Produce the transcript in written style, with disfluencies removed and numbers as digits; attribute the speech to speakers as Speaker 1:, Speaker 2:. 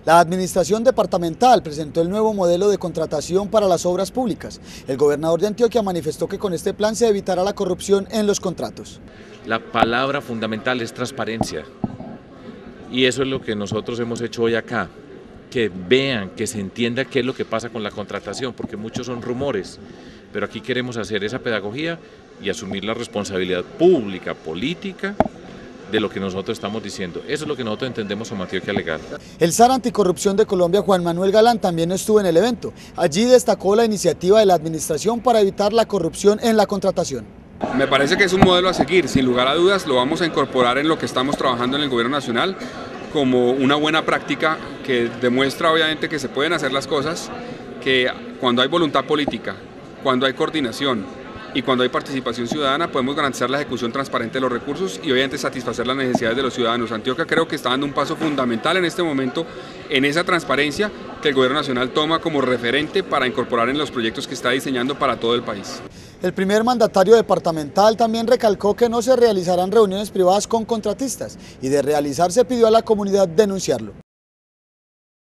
Speaker 1: La administración departamental presentó el nuevo modelo de contratación para las obras públicas. El gobernador de Antioquia manifestó que con este plan se evitará la corrupción en los contratos.
Speaker 2: La palabra fundamental es transparencia y eso es lo que nosotros hemos hecho hoy acá, que vean, que se entienda qué es lo que pasa con la contratación, porque muchos son rumores, pero aquí queremos hacer esa pedagogía y asumir la responsabilidad pública, política, de lo que nosotros estamos diciendo. Eso es lo que nosotros entendemos como Antioquia Legal.
Speaker 1: El zar Anticorrupción de Colombia, Juan Manuel Galán, también estuvo en el evento. Allí destacó la iniciativa de la administración para evitar la corrupción en la contratación.
Speaker 3: Me parece que es un modelo a seguir, sin lugar a dudas lo vamos a incorporar en lo que estamos trabajando en el gobierno nacional como una buena práctica que demuestra obviamente que se pueden hacer las cosas, que cuando hay voluntad política, cuando hay coordinación y cuando hay participación ciudadana podemos garantizar la ejecución transparente de los recursos y obviamente satisfacer las necesidades de los ciudadanos. Antioquia creo que está dando un paso fundamental en este momento en esa transparencia que el gobierno nacional toma como referente para incorporar en los proyectos que está diseñando para todo el país.
Speaker 1: El primer mandatario departamental también recalcó que no se realizarán reuniones privadas con contratistas y de realizarse pidió a la comunidad denunciarlo.